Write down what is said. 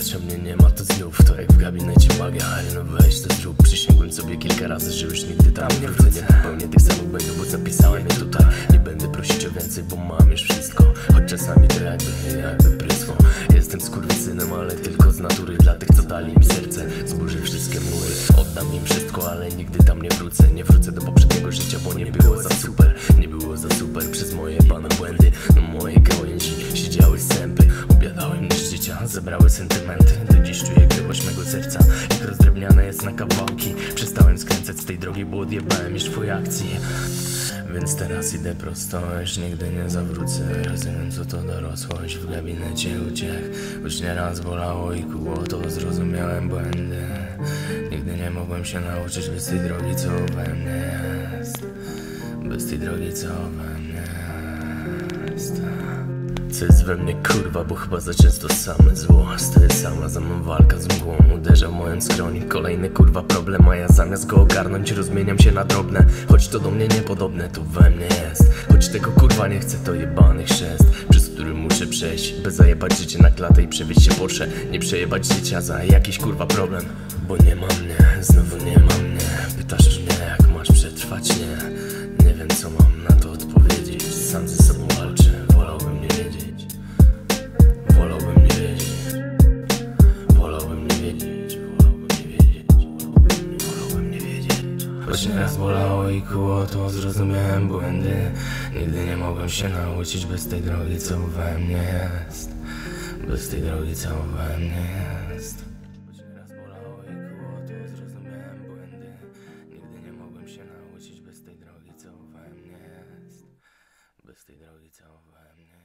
Lecz o mnie nie ma, to znów to jak w gabinecie magia. Ale no weź to zrób, przysięgłem sobie kilka razy, że już nigdy tam nie wrócę. Nie popełnię tych samych błędów, bo zapisałem je tutaj. Nie będę prosić o więcej, bo mam już wszystko. Choć czasami to jakby prysło. Jestem skurwysynem, ale tylko z natury. Dla tych, co dali mi serce, zburzę wszystkie mury. Oddam im wszystko, ale nigdy tam nie wrócę. Nie wrócę do poprzedniego życia, bo nie było za super. Nie było za super przez moje pane błędy. No moje gałęzi siedziały sępy. Obiadały mnie z życia, zebrały sentymenty. Do dziś czuję grubość mego serca, jak rozdrewniane jest na kawałki. Przestałem skręcać z tej drogi, bo odjebałem już twojej akcji. Więc teraz idę prosto, już nigdy nie zawrócę. Rozumiem, co to dorosłość, w gabinecie uciech. Choć nieraz bolało i kuło, to zrozumiałem błędy. Nigdy nie mogłem się nauczyć bez tej drogi, co we mnie jest. Bez tej drogi, co we mnie jest. Co jest we mnie kurwa, bo chyba za często same zło. Stoję sama, za mną walka z mgłą. Uderza w moją skroń, kolejny kurwa problem. A ja zamiast go ogarnąć, rozmieniam się na drobne. Choć to do mnie niepodobne, to we mnie jest. Choć tego kurwa nie chcę, to jebany chrzest, przez który muszę przejść, by zajebać życie na klatę i przewieźć się Porsche. Nie przejebać życia za jakiś kurwa problem. Bo nie ma mnie, znowu nie ma mnie. Pytasz mnie, jak masz przetrwać, nie wiem, co mam na to odpowiedzieć. Sam ze sobą walczę, wolałbym nie wiedzieć. Wolałbym nie wiedzieć. Wolałbym nie wiedzieć. Wolałbym nie wiedzieć. Wolałbym nie wiedzieć. Choć nieraz bolało i kuło, to zrozumiałem błędy. Nigdy nie mogłem się nauczyć bez tej drogi, co we mnie jest. Bez tej drogi, co we mnie jest. Choć nieraz bolało i kuło, to zrozumiałem błędy. Nigdy nie mogłem się nauczyć bez tej drogi, co we mnie jest. Bez tej drogi, co we mnie